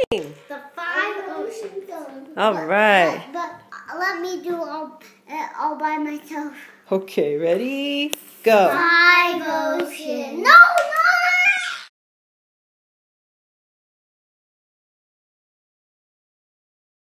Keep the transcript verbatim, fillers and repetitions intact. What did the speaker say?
The five oceans. All right. But, but let me do all, uh, all by myself. Okay, ready? Go. Five oceans. No, no.